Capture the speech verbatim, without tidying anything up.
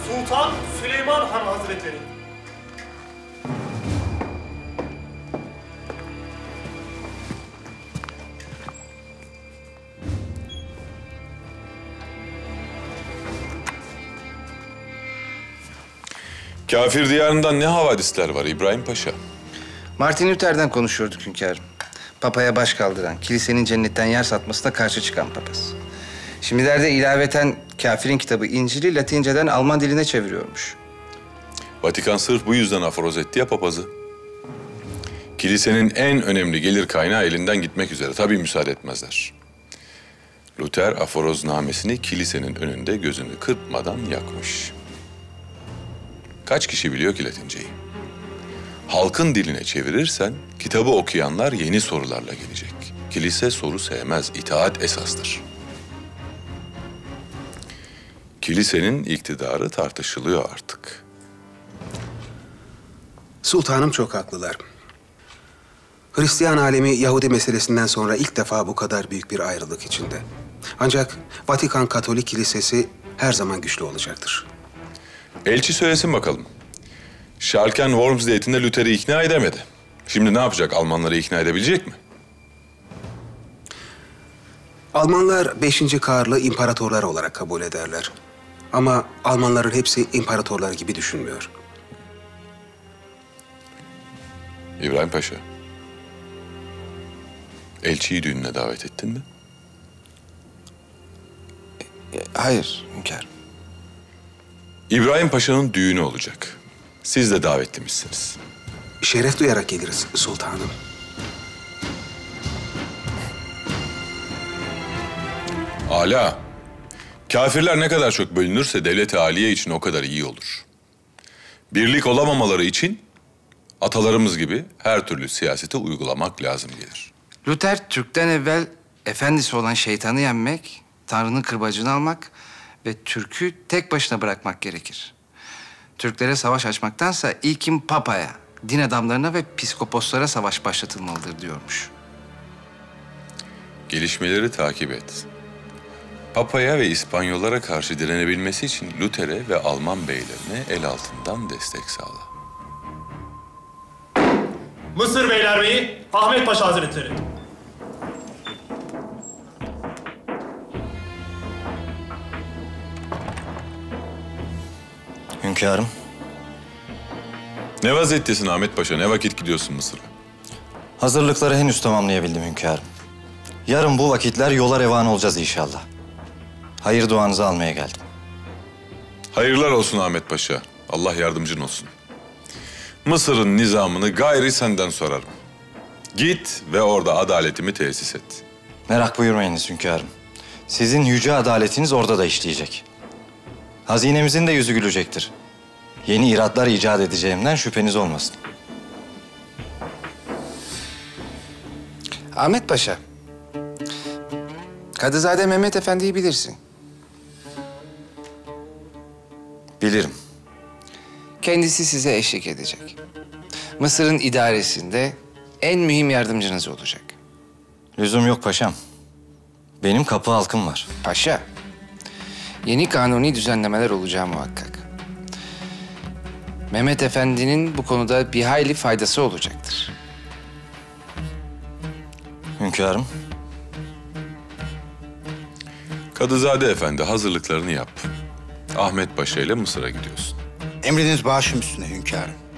Sultan Süleyman Han Hazretleri. Kafir diyarından ne havadisler var İbrahim Paşa? Martin Luther'den konuşuyorduk hünkârım. Papaya baş kaldıran, kilisenin cennetten yer satmasına karşı çıkan papaz. Şimdilerde ilaveten kafirin kitabı İncil'i Latinceden Alman diline çeviriyormuş. Vatikan sırf bu yüzden aforoz etti ya papazı. Kilisenin en önemli gelir kaynağı elinden gitmek üzere. Tabii müsaade etmezler. Luther aforoznamesini kilisenin önünde gözünü kırpmadan yakmış. Kaç kişi biliyor ki Latinceyi? Halkın diline çevirirsen kitabı okuyanlar yeni sorularla gelecek. Kilise soru sevmez, itaat esastır. Kilisenin iktidarı tartışılıyor artık. Sultanım çok haklılar. Hristiyan alemi Yahudi meselesinden sonra ilk defa bu kadar büyük bir ayrılık içinde. Ancak Vatikan Katolik Kilisesi her zaman güçlü olacaktır. Elçi söylesin bakalım. Schalken Worms zeytinde Luther'i ikna edemedi. Şimdi ne yapacak? Almanları ikna edebilecek mi? Almanlar beşinci Karl'ı imparatorlar olarak kabul ederler. Ama Almanların hepsi imparatorlar gibi düşünmüyor. İbrahim Paşa, elçiyi düğününe davet ettin mi? Hayır hünkârım. İbrahim Paşa'nın düğünü olacak. Siz de davetlimişsiniz. Şeref duyarak geliriz sultanım. Âlâ, kafirler ne kadar çok bölünürse devlet-i âliye için o kadar iyi olur. Birlik olamamaları için atalarımız gibi her türlü siyaseti uygulamak lazım gelir. Luther, Türk'ten evvel efendisi olan şeytanı yenmek, Tanrı'nın kırbacını almak ve Türk'ü tek başına bırakmak gerekir. Türklere savaş açmaktansa ilkin Papa'ya, din adamlarına ve piskoposlara savaş başlatılmalıdır diyormuş. Gelişmeleri takip et. Papa'ya ve İspanyollara karşı direnebilmesi için Luther'e ve Alman beylerine el altından destek sağla. Mısır Beylerbeyi Ahmet Paşa Hazretleri. Hünkârım. Ne vaziyettesin Ahmet Paşa? Ne vakit gidiyorsun Mısır'a? Hazırlıkları henüz tamamlayabildim hünkârım. Yarın bu vakitler yola revan olacağız inşallah. Hayır duanızı almaya geldim. Hayırlar olsun Ahmet Paşa. Allah yardımcın olsun. Mısır'ın nizamını gayri senden sorarım. Git ve orada adaletimi tesis et. Merak buyurmayınız hünkârım. Sizin yüce adaletiniz orada da işleyecek. Hazinemizin de yüzü gülecektir. Yeni iratlar icat edeceğimden şüpheniz olmasın. Ahmet Paşa, Kadızade Mehmet Efendi'yi bilirsin. Bilirim. Kendisi size eşlik edecek. Mısır'ın idaresinde en mühim yardımcınız olacak. Lüzum yok paşam. Benim kapı halkım var. Paşa, yeni kanuni düzenlemeler olacağı muhakkak. Mehmet Efendi'nin bu konuda bir hayli faydası olacaktır. Hünkârım. Kadızade Efendi hazırlıklarını yap. Ahmet Paşa ile Mısır'a gidiyorsun. Emriniz başım üstüne hünkârım.